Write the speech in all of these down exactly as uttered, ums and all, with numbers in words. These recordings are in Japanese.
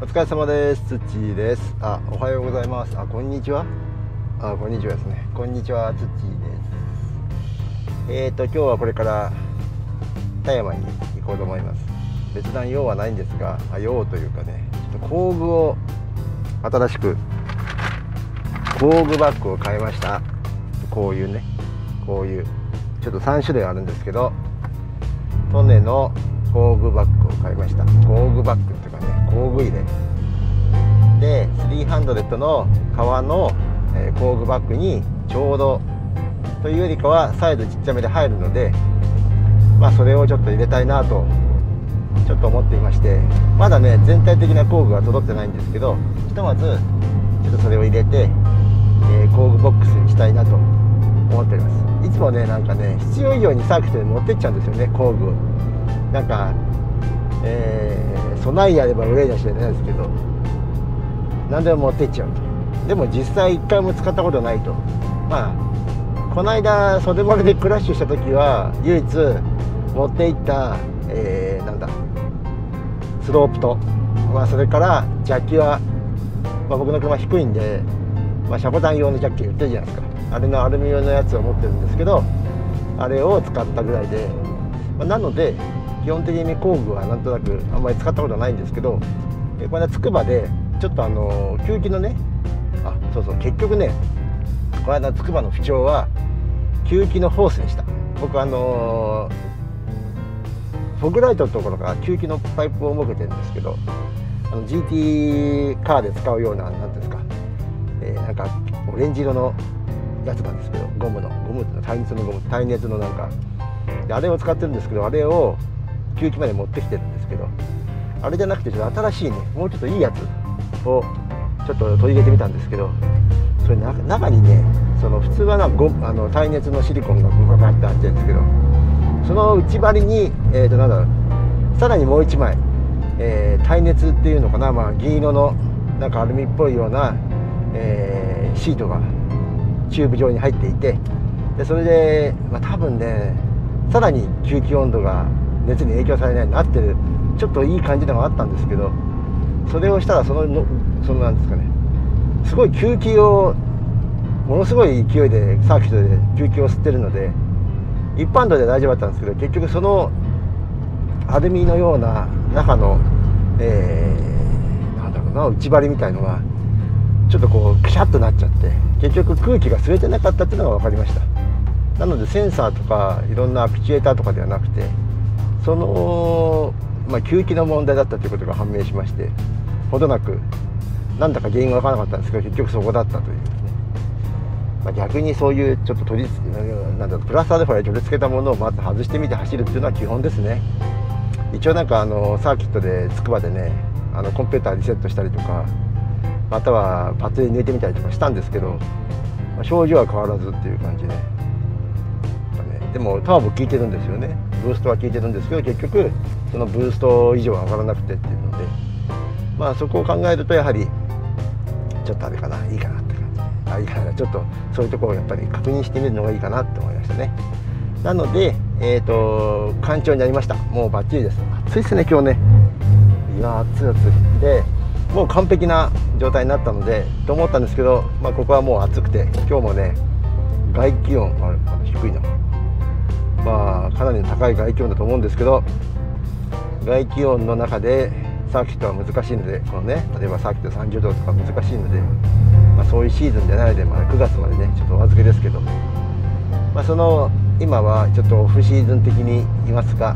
疲れ様です。つっちーです。あ、おはようございます。あ、こんにちは。あ、こんにちはですね。こんにちは、つっちーです。えーと今日はこれから田山に行こうと思います。別段用はないんですが、あ、用というかね、ちょっと工具を新しく工具バッグを買いました。こういうね、こういうちょっとさん種類あるんですけど、トネの工具バッグを買いました。工具バッグっていうかね、工具入れでさんびゃくの革の、えー、工具バッグにちょうどというよりかはサイズちっちゃめで入るので、まあそれをちょっと入れたいなとちょっと思っていまして、まだね全体的な工具は届ってないんですけど、ひとまずちょっとそれを入れて、えー、工具ボックスにしたいなと思っております。いつもねなんかね必要以上にサーキットに持ってっちゃうんですよね、工具を。なんか、えー、備えやれば憂いなしじゃないですけど、何でも持ってっちゃうと。でも実際一回も使ったことないと。まあこの間袖丸でクラッシュした時は唯一持っていった、えー、なんだスロープと、まあ、それからジャッキは、まあ、僕の車低いんで、まあ、車庫端用のジャッキ売ってるじゃないですか。あれのアルミ用のやつを持ってるんですけど、あれを使ったぐらいで、まあ、なので基本的に工具はなんとなくあんまり使ったことはないんですけど、えこの間つくばでちょっとあの吸気のね、あ、そうそう、結局ねこの間つくばの不調は吸気のホースでした。僕あのフォグライトのところから吸気のパイプを設けてるんですけど、あの ジーティー カーで使うような、なんていうんですか、えー、なんかオレンジ色のやつなんですけど、ゴムのゴムって耐熱のゴム、耐熱のなんかであれを使ってるんですけど、あれを吸気まで持ってきてるんですけど、あれじゃなくてちょっと新しいね、もうちょっといいやつをちょっと取り入れてみたんですけど、それな中にね、その普通はなゴあの耐熱のシリコンがブババって入ってるんですけど、その内張りに、えーとなんだろう、さらにもう一枚、えー、耐熱っていうのかな、まあ、銀色のなんかアルミっぽいような、えー、シートがチューブ状に入っていて、でそれで、まあ、多分ねさらに吸気温度が熱に影響されないようになってる、ちょっといい感じのがあったんですけど、それをしたらそののそのなんですかね、すごい吸気をものすごい勢いでサーキットで吸気を吸ってるので、一般道で大丈夫だったんですけど、結局そのアルミのような中の、えー、なんだろうな、内張りみたいのがちょっとこうクシャッとなっちゃって、結局空気が吸えてなかったっていうのが分かりました。なのでセンサーとかいろんなアクチュエーターとかではなくて、その、まあ、吸気の問題だったということが判明しまして、ほどなくなんだか原因が分からなかったんですけど、結局そこだったというね。まあ、逆にそういうちょっと取りなんだろう、プラスアルファで取り付けたものをまず外してみて走るっていうのは基本ですね。一応なんかあのサーキットでつくばでね、あのコンピューターリセットしたりとか、またはパッドで抜いてみたりとかしたんですけど、まあ、症状は変わらずっていう感じで、ね、でもターボ効いてるんですよね。ブーストは効いてるんですけど、結局そのブースト以上は上がらなくてっていうので、まあそこを考えるとやはりちょっとあれかな、いいかなって感じ、あ、いいかな、ちょっとそういうところをやっぱり確認してみるのがいいかなって思いましたね。なのでえっと干潮になりました。もうバッチリです。暑いですね今日ね。いや暑い暑いで、もう完璧な状態になったのでと思ったんですけど、まあ、ここはもう暑くて、今日もね外気温は低いの、まあかなり高い外気温だと思うんですけど、外気温の中でサーキットは難しいので、このね例えばサーキットさんじゅうどとか難しいので、まあ、そういうシーズンじゃないので、まあ、くがつまでねちょっとお預けですけど、まあ、その今はちょっとオフシーズン的にいますが、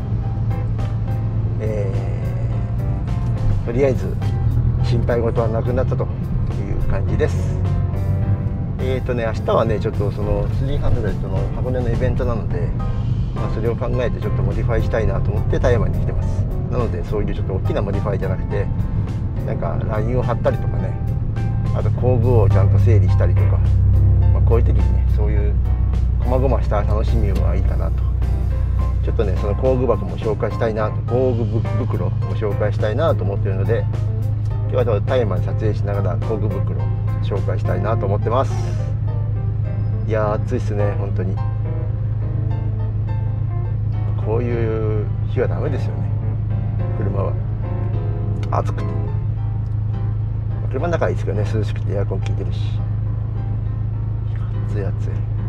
えー、とりあえず心配事はなくなったという感じです。えーとね明日はねちょっとそのさんびゃくの箱根のイベントなので、まあ、それを考えてちょっとモディファイしたいなと思って田山に来てます。なのでそういうちょっと大きなモディファイじゃなくて、なんかラインを貼ったりとかね、あと工具をちゃんと整理したりとか、まあ、こういう時にねそういう細々した楽しみはいいかなと。ちょっとねその工具箱も紹介したいな、工具袋も紹介したいなと思っているので、今日は田山で撮影しながら工具袋を紹介したいなと思ってます。いやー暑いっすね本当に。こういう日はダメですよね、車は。暑くて車の中はいいですけどね、涼しくてエアコン効いてるし、暑い暑い。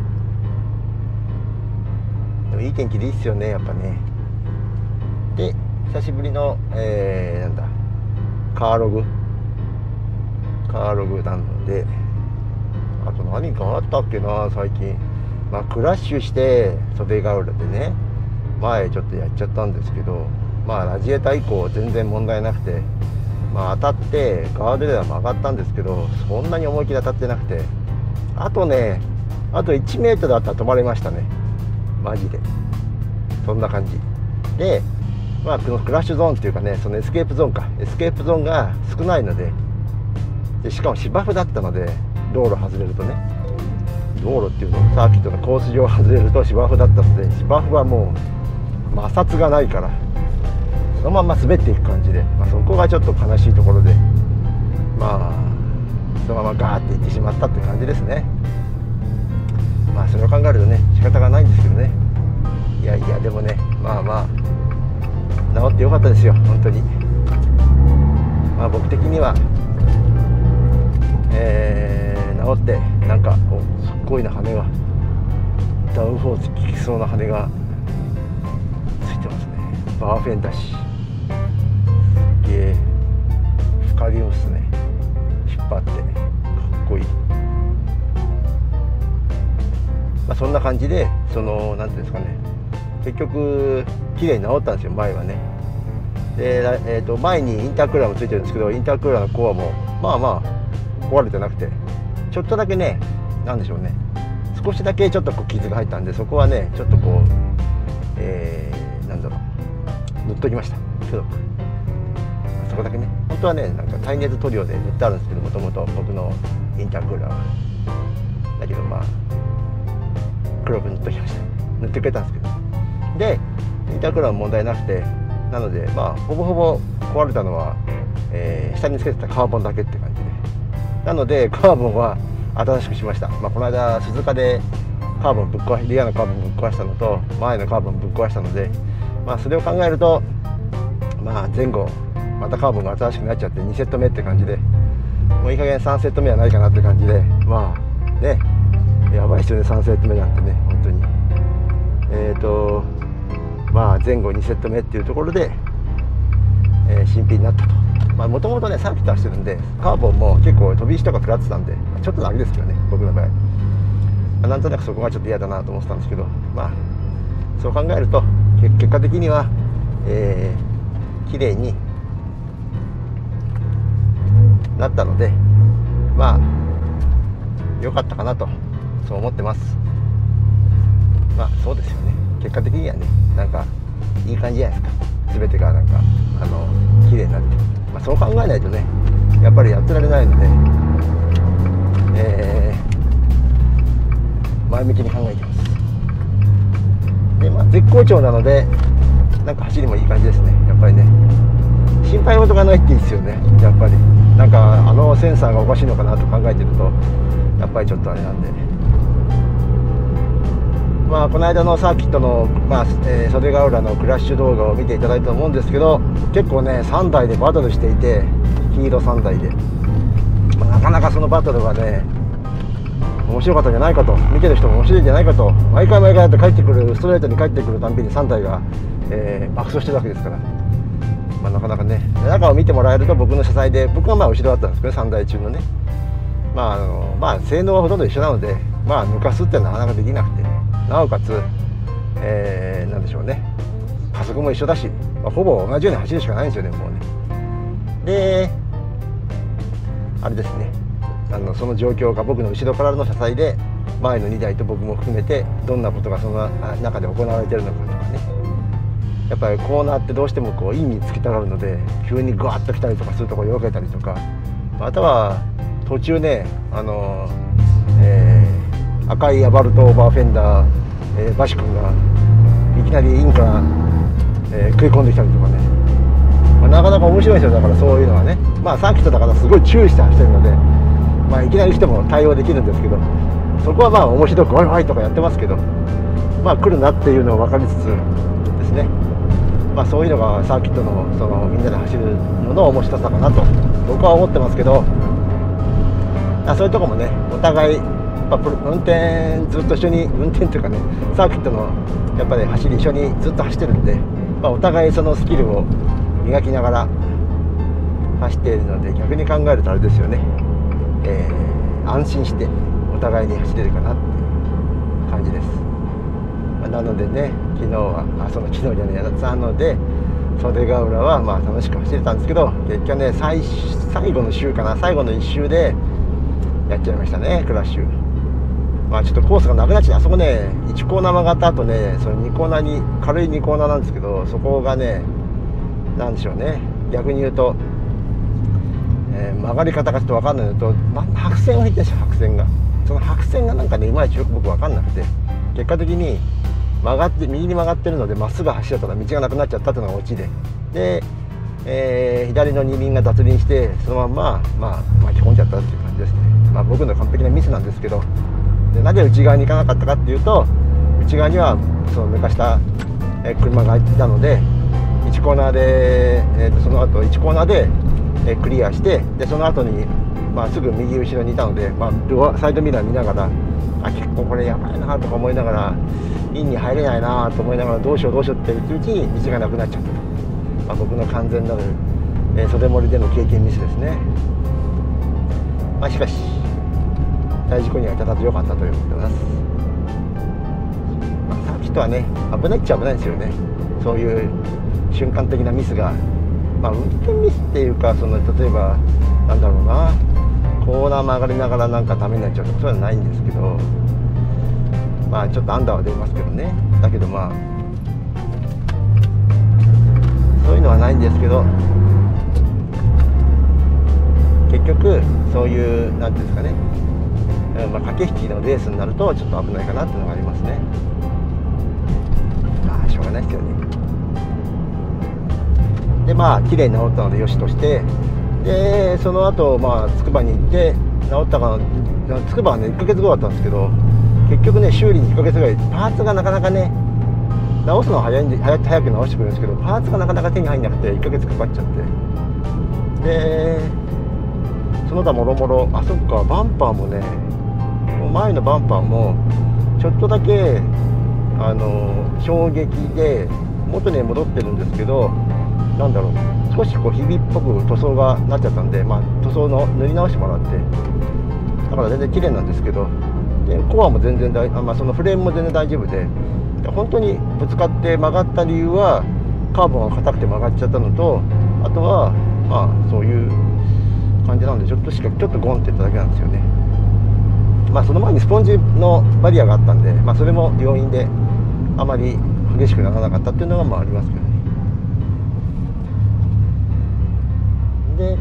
でもいい天気でいいっすよね、やっぱね。で久しぶりの、えー、なんだカーログカーログなので、あと何かあったっけな最近。まあクラッシュして袖ヶ浦でね、前ちょっとやっちゃったんですけど、まあラジエーター以降全然問題なくて、まあ当たってガードレールも上がったんですけど、そんなに思い切り当たってなくて、あとねあといちメートルあったら止まれましたね、マジで。そんな感じで、まあこのクラッシュゾーンっていうかね、そのエスケープゾーンかエスケープゾーンが少ないので、でしかも芝生だったので、道路外れるとね、道路っていうのサーキットのコース上外れると芝生だったので、芝生はもう摩擦がないからそのまま滑っていく感じで、まあ、そこがちょっと悲しいところで、まあそのままガーっていってしまったって感じですね。まあそれを考えるとね仕方がないんですけどね。いやいやでもね、まあまあ治ってよかったですよ本当に。まあ僕的にはえー、治ってなんかおすっごいな羽が、ダウンフォース効きそうな羽がついてますね。バーフェンだし、すっげえフカリウムっすね。引っ張ってかっこいい。まあそんな感じで、そのなんていうんですかね、結局綺麗に治ったんですよ前はね。で、えー、と前にインタークーラーもついてるんですけど、インタークーラーのコアもまあまあ壊れてなくて、ちょっとだけね、なんでしょうね、少しだけちょっとこう傷が入ったんで、そこはねちょっとこう、えー、なんだろう、塗っときました。黒くそこだけね。本当はねなんか耐熱塗料で塗ってあるんですけど、もともと僕のインタークーラーは。だけどまあ黒く塗っときました。塗ってくれたんですけど、でインタークーラーも問題なくて、なのでまあほぼほぼ壊れたのは、えー、下につけてたカーボンだけって感じで、なのでカーボンは新しくしました。まあ、この間鈴鹿でカーボンぶっ壊しリアのカーボンぶっ壊したのと前のカーボンぶっ壊したので、まあ、それを考えると、まあ、前後またカーボンが新しくなっちゃってにセット目って感じで、もういい加減さんセット目はないかなって感じで、まあねやばい人でさんセット目なんてね本当にえっ、ー、とまあ前後にセット目っていうところで、えー、新品になったと。もともとねサーキットはしてるんで、カーボンも結構飛び石とか食らってたんで、ちょっと楽ですけどね僕の場合、まあ、なんとなくそこがちょっと嫌だなと思ってたんですけど、まあそう考えると結果的には、えー、綺麗になったので、まあ良かったかなとそう思ってます。まあそうですよね、結果的にはねなんかいい感じじゃないですか。全てがなんかあの綺麗になって、まあ、そう考えないとねやっぱりやってられないので、えー、前向きに考えてます。で、まあ、絶好調なのでなんか走りもいい感じですね。やっぱりね心配事がないっていいですよね。やっぱりなんかあのセンサーがおかしいのかなと考えてるとやっぱりちょっとあれなんで、まあ、この間のサーキットの、まあえー、袖ヶ浦のクラッシュ動画を見ていただいたと思うんですけど、結構ねさんだいでバトルしていて、黄色さんだいで、まあ、なかなかそのバトルがね面白かったんじゃないかと、見てる人も面白いんじゃないかと、毎回毎回だって帰ってくるストレートに帰ってくるたんびにさんだいが、えー、爆走してるわけですから、まあ、なかなかね中を見てもらえると、僕の車載で僕がまあ後ろだったんですけどさんだい中のね、まああのまあ性能はほとんど一緒なので、まあ抜かすってのはなかなかできなくて、なおかつ、えー、なんでしょうね、加速も一緒だし、まあ、ほぼ同じように走るしかないんですよねもうね。であれですね、あのその状況が僕の後ろからの車載で前のにだいと僕も含めてどんなことがその中で行われているのかとかね、やっぱりコーナーってどうしてもこうインにつきたがるので、急にグワッと来たりとかするところを避けたりとか、または途中ねあの、えー、赤いアバルトオーバーフェンダー、えー、バシ君がいきなりインから、えー、食い込んできたりとかね、まあ、なかなか面白いんですよ。だからそういうのはね、まあサーキットだからすごい注意して走ってるので、まあ、いきなりしても対応できるんですけど、そこはまあ面白くワイワイとかやってますけど、まあ来るなっていうのを分かりつつですね、まあそういうのがサーキットのそのみんなで走るのの面白さかなと僕僕は思ってますけど、あそういうとこもねお互いやっぱ運転ずっと一緒に運転というかねサーキットのやっぱり走り一緒にずっと走ってるんで、まあ、お互いそのスキルを磨きながら走っているので、逆に考えるとあれですよね、えー、安心してお互いに走れるかなっていう感じです。まあ、なのでね昨日はあその昨日じゃねえなので袖ヶ浦はまあ楽しく走れたんですけど、結局ね 最, 最後の週かな最後のいっ周でやっちゃいましたね、クラッシュ。まあちょっとコースがなくなっちゃう。あそこねいちコーナー曲がった後ねそのにコーナーに軽いにコーナーなんですけど、そこがねなんでしょうね、逆に言うと、えー、曲がり方がちょっと分かんないのと、ま、白線を引いてるんですよ。白線がその白線がなんかねいまいちよく僕分かんなくて、結果的に曲がって右に曲がってるのでまっすぐ走ってたら道がなくなっちゃったっていうのがオチで、で、えー、左の二輪が脱輪してそのまんま、まあ、巻き込んじゃったっていう感じですね。まあ僕の完璧なミスなんですけど、でなぜ内側に行かなかったかっていうと、内側にはその抜かした、えー、車がいたのでいちコーナーで、えー、とその後いちコーナーで、えー、クリアして、でその後に、まあ、すぐ右後ろにいたので、まあ、ドアサイドミラー見ながらあ結構これやばいなとか思いながらインに入れないなと思いながらどうしようどうしようって言ってるうちに道がなくなっちゃったと、まあ、僕の完全なる、えー、袖盛りでの経験ミスですね。まあ、しかし大事故には至らず良かったと思ってます。まあ、サーキットはね危ないっちゃ危ないんですよね。そういう瞬間的なミスが、まあ、運転ミスっていうかその例えばなんだろうなコーナー曲がりながらなんかダメになっちゃうとかそういうのはないんですけど、まあちょっとアンダーは出ますけどね。だけどまあそういうのはないんですけど、結局そういうなんていうんですかね、まあ、駆け引きのレースになるとちょっと危ないかなっていうのがありますね。まあしょうがないですけどね。でまあ綺麗に治ったのでよしとして、でその後まあつくばに行って治ったかな、つくばはねいっかげつごだったんですけど、結局ね修理にいっかげつぐらいパーツがなかなかね直すのは早いんで 早, 早く直してくれるんですけど、パーツがなかなか手に入んなくていっかげつかかっちゃって、でその他もろもろ、あそっかバンパーもね前のバンパーもちょっとだけあの衝撃で元に戻ってるんですけど、なんだろう少しこうひびっぽく塗装がなっちゃったんで、まあ、塗装の塗り直してもらって、だから全然綺麗なんですけど、でコアも全然大、あ、まあ、そのフレームも全然大丈夫で、本当にぶつかって曲がった理由はカーボンが硬くて曲がっちゃったのと、あとはまあそういう感じなんでちょっとしかちょっとゴンっていっただけなんですよね。まあその前にスポンジのバリアがあったんで、まあ、それも要因であまり激しくならなかったっていうのがまあありますけどね。で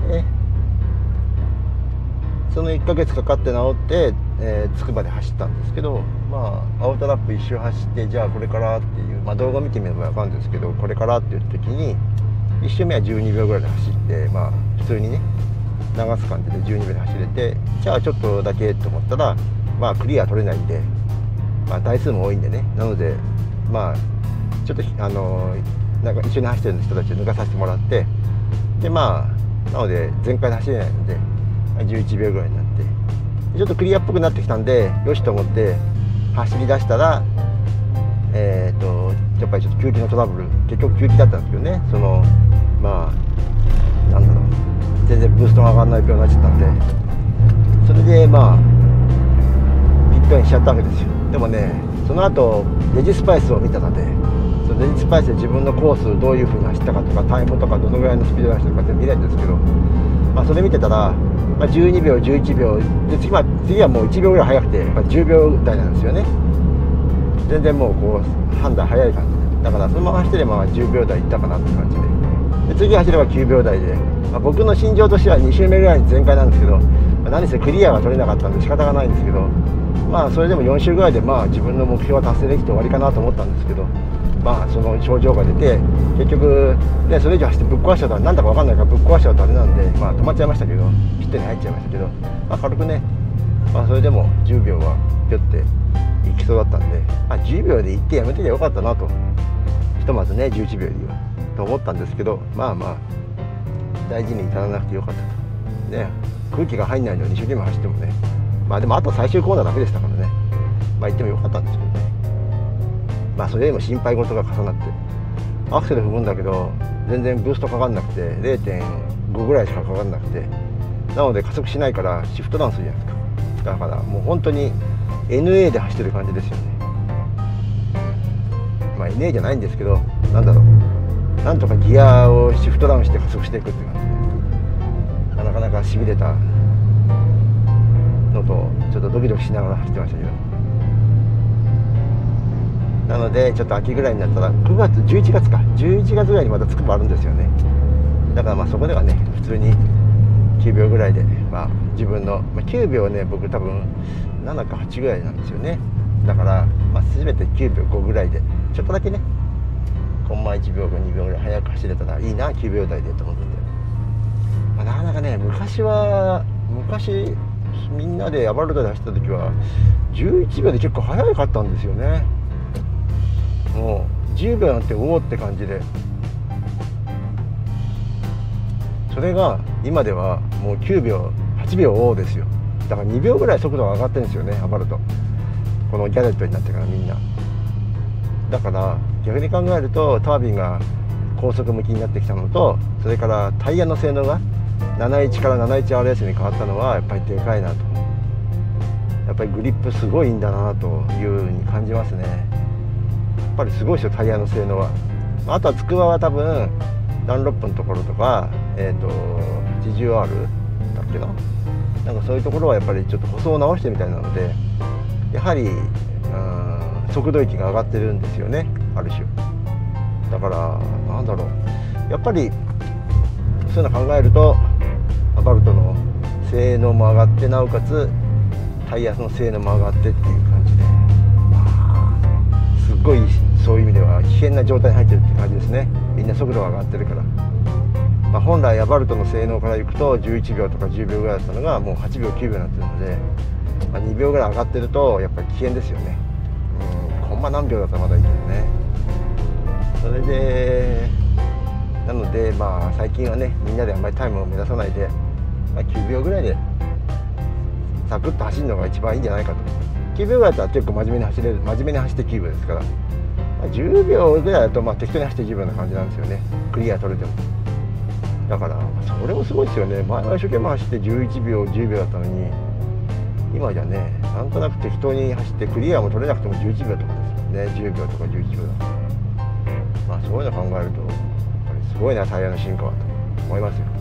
そのいっかげつかかって治って、えー、つくばで走ったんですけど、まあアウトラップ一周走って、じゃあこれからっていう、まあ、動画見てみれば分かるんですけど、これからっていう時にいっ周目はじゅうにびょうぐらいで走って、まあ普通にね流す感じでじゅうにびょうで走れて、じゃあちょっとだけと思ったらまあクリア取れないんで、まあ、台数も多いんでね、なのでまあちょっとあのなんか一緒に走ってる人たちを抜かさせてもらって、でまあなので全開で走れないのでじゅういちびょうぐらいになって、ちょっとクリアっぽくなってきたんでよしと思って走り出したら、えーとやっぱりちょっと吸気のトラブル、結局吸気だったんですけどね、そのまあなんだろう全然ブーストが上がらない病になっちゃったんで、それでまあピットインしちゃったわけですよ。でもねその後レジスパイスを見たので、そのレジスパイスで自分のコースどういう風に走ったかとかタイムとかどのぐらいのスピードで走ったかって見れるんですけど、まあ、それ見てたら、まあ、じゅうにびょうじゅういちびょうで 次は、次はもういちびょうぐらい速くてやっぱじゅうびょう台なんですよね。全然もうこう判断早い感じで、だからそのまま走ってればじゅうびょう台いったかなって感じで、で次走ればきゅうびょう台で、まあ、僕の心情としてはに周目ぐらいに全開なんですけど、まあ、何せクリアが取れなかったんで仕方がないんですけど、まあそれでもよん周ぐらいでまあ自分の目標は達成できて終わりかなと思ったんですけど、まあその症状が出て結局、ね、それ以上走ってぶっ壊しちゃったらなんだか分かんないからぶっ壊しちゃうとあれなんで、まあ止まっちゃいましたけど、ピットに入っちゃいましたけど、まあ、軽くね、まあ、それでもじゅうびょうはピュッていきそうだったんで、まあ、じゅうびょうで行ってやめてりゃよかったなと、ひとまずねじゅういちびょうでいいわと思ったんですけど、まあまあ大事に至らなくてよかったと。 ね空気が入んないのに一生懸命走ってもね、まあでもあと最終コーナーだけでしたからね、まあ行ってもよかったんですけどね。まあそれよりも心配事が重なって、アクセル踏むんだけど全然ブーストかかんなくて れいてんご ぐらいしかかかんなくて、なので加速しないからシフトダウンするじゃないですか。だからもう本当に エヌエー で走ってる感じですよね。まあ エヌエー じゃないんですけど、なんだろう、なんとかギアをシフトダウンして加速していくっていう感じで、なかなかしびれたのとちょっとドキドキしながら走ってましたけど、なのでちょっと秋ぐらいになったらくがつじゅういちがつかじゅういちがつぐらいにまたつくばあるんですよね。だからまあそこではね普通にきゅうびょうぐらいで、まあ自分の、まあ、きゅうびょうね僕多分ななかはちぐらいなんですよね。だからまあ全てきゅうびょうごぐらいでちょっとだけねコンマいちびょうごにびょうぐらい速く走れたらいいなきゅうびょうだいでと思ってて、まあ、なかなかね昔は昔みんなでアバルトで走った時はじゅういちびょうで結構速かったんですよね。もうじゅうびょうなんておおって感じで、それが今ではもうきゅうびょうはちびょうおおですよ。だからにびょうぐらい速度が上がってるんですよねアバルト、このギャレットになってからみんな。だから逆に考えるとタービンが高速向きになってきたのと、それからタイヤの性能がなないちから なないちアールエス に変わったのはやっぱりでかいなと。やっぱりグリップすごいんだなというふうに感じますね。やっぱりすごいですよタイヤの性能は。あとはつくばは多分ダンロップのところとか、えーと はちじゅうアール だっけな、なんかそういうところはやっぱりちょっと舗装を直してみたいなので、やはりうん速度域が上がってるんですよねある種。だからなんだろう、やっぱりそういうの考えるとアバルトの性能も上がって、なおかつタイヤの性能も上がってっていう感じで、まあ、すっごいそういう意味では危険な状態に入ってるっていう感じですね。みんな速度が上がってるから、まあ、本来アバルトの性能からいくとじゅういちびょうとかじゅうびょうぐらいだったのがもうはちびょうきゅうびょうになってるので、まあ、にびょうぐらい上がってるとやっぱり危険ですよね。うん、コンマ何秒だったらまだいいけどね。それでなのでまあ最近はねみんなであんまりタイムを目指さないで、まあ、きゅうびょうぐらいでサクッと走るのが一番いいんじゃないかと。きゅうびょうぐらいだったら結構真面目に走れる、真面目に走ってきゅうびょうですから、まあ、じゅうびょうぐらいだとまあ適当に走ってじゅうびょうな感じなんですよね、クリア取れても。だからそれもすごいですよね。前は一生懸命走ってじゅういちびょうじゅうびょうだったのに、今じゃねなんとなく適当に走ってクリアも取れなくてもじゅういちびょうとかですよね。じゅうびょうとかじゅういちびょうだと、まあそういうの考えるとやっぱりすごいなタイヤの進化はと思いますよ。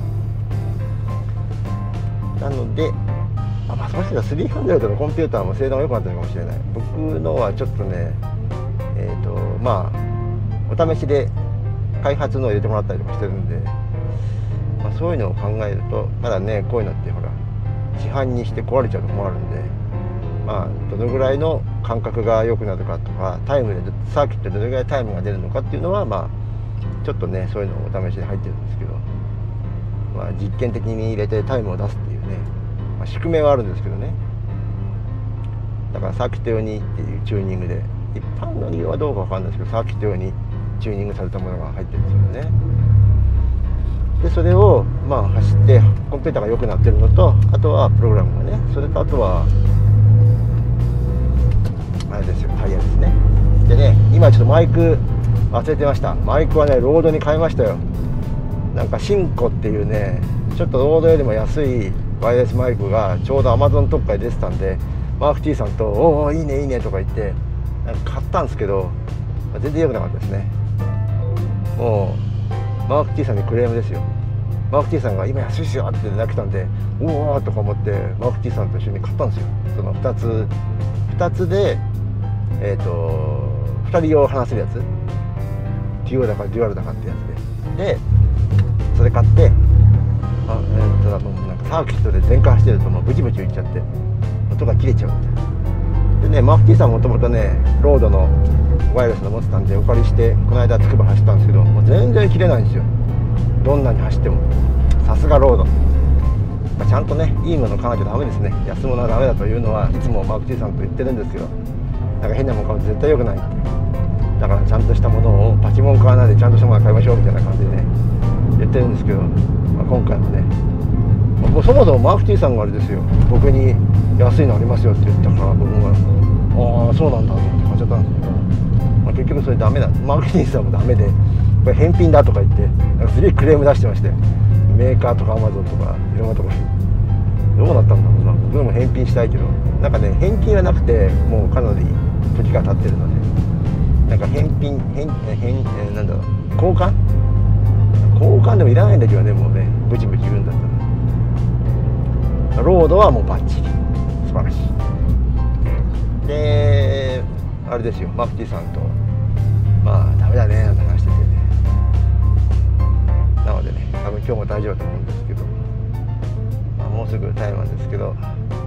なのであまあもしかしたらスリーハンドレッドのコンピューターも性能が良くなってるかもしれない。僕のはちょっとねえっとまあお試しで開発のを入れてもらったりとかしてるんで、まあ、そういうのを考えるとまだねこういうのってほら市販にして壊れちゃうと困るんで、まあどのぐらいの感覚が良くなるかとか、タイムでサーキットでどれぐらいタイムが出るのかっていうのはまあちょっとねそういうのをお試しで入ってるんですけど、まあ、実験的に入れてタイムを出すっていうね、まあ、宿命はあるんですけどね。だからサーキット用にっていうチューニングで、一般の利用はどうかわかんないですけどサーキット用にチューニングされたものが入ってるんですよね。でそれをまあ走ってコンピューターが良くなってるのと、あとはプログラムがね、それとあとはあれですよタイヤですね。でね今ちょっとマイク忘れてました。マイクはねロードに変えましたよ。なんかシンコっていうねちょっとロードよりも安いワイヤレスマイクがちょうど アマゾン 特価で出てたんで、マーク T さんと「おおいいねいいね」とか言ってなんか買ったんですけど、全然良くなかったですね。もうマーク T さんにクレームですよ。マーク T さんが今安いっすよってなってたんで、おおとか思ってマーク T さんと一緒に買ったんですよ。そのふたつふたつでえっとふたり用話せるやつ、デュオだかデュアルだかってやつで、でそれ買って、あえー、ただもうなんかサーキットで全開走ってるともうブチブチ言っちゃって音が切れちゃうみたいな。でねマーク T さんもともとねロードのワイヤレスの持ってたんでお借りしてこの間つくば走ったんですけど、もう全然切れないんですよ、どんなに走っても。さすがロード、まあ、ちゃんとねいいもの買わなきゃダメですね。安物はダメだというのはいつもマーク T さんと言ってるんですけど、なんか変なもの買うと絶対良くない。だからちゃんとしたものをパチモン買わないでちゃんとしたものを買いましょうみたいな感じでね言ってるんですけど、まあ、今回もねおもうそもそもマーク T さんがあれですよ、僕に安いのありますよって言ったから僕もああそうなんだと思って買っちゃったんですけど、まあ、結局それダメだ、マーク T さんもダメでこれ返品だとか言ってなんかすげえクレーム出してまして、メーカーとかアマゾンとかいろんなとこどうなったんだろうな。僕でも返品したいけどなんかね返金はなくてもうかなり時が経ってるのでなんか返品返返えなんだろう交換交換でもいらないんだけどね、もうねブチブチ言うんだったらロードはもうバッチリ素晴らしいで、あれですよマフティさんとまあダメだねなんて話しててね、なのでね多分今日も大丈夫だと思うんですけど、まあ、もうすぐタイマンですけど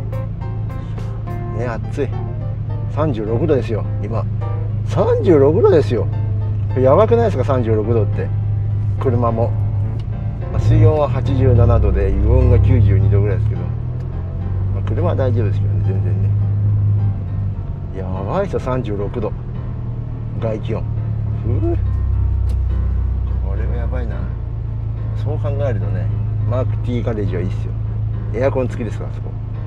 ね、暑いさんじゅうろくどですよ今、さんじゅうろくどですよ、やばくないですかさんじゅうろくどって。車も、まあ、水温ははちじゅうななどで油温がきゅうじゅうにどぐらいですけど、まあ、車は大丈夫ですけどね全然ね、やばいですよさんじゅうろくど外気温、ふうこれはやばいな。そう考えるとねマーク T ガレージはいいっすよ、エアコン付きですからあそこ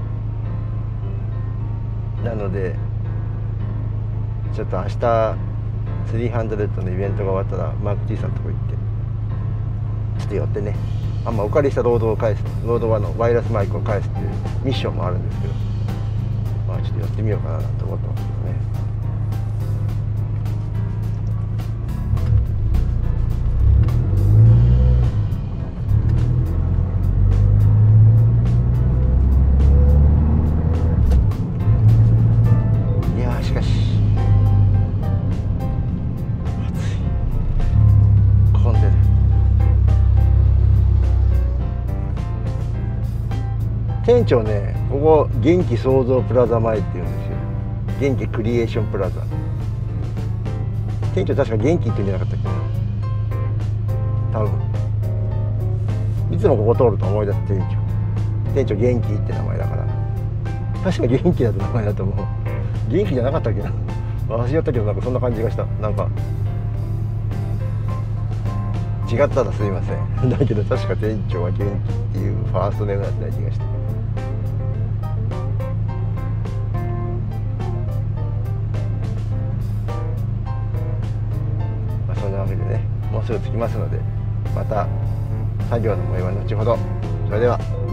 なのでちょっと明日スリーハンドレッドのイベントが終わったらマーク T さんのとこ行ってちょっと寄ってね、あんまお借りしたロードを返す、ロードワンのワイヤレスマイクを返すっていうミッションもあるんですけど、まあちょっと寄ってみようかなと思ってますけどね。いやーしかし暑い、混んでる。店長ね、ここ元気創造プラザ前っていうんですよ。元気クリエーションプラザ。店長確か元気って言うんじゃなかったっけな、多分。いつもここ通ると思い出す店長。店長元気って名前だから。確か元気だった名前だと思う。元気じゃなかったっけな、忘れちゃったけどなんかそんな感じがした。なんか違ったらすいません。だけど確か店長は元気っていうファーストネームだった気がして。そんなわけでね、もうすぐ着きますので、また作業の模様は後ほど。それでは。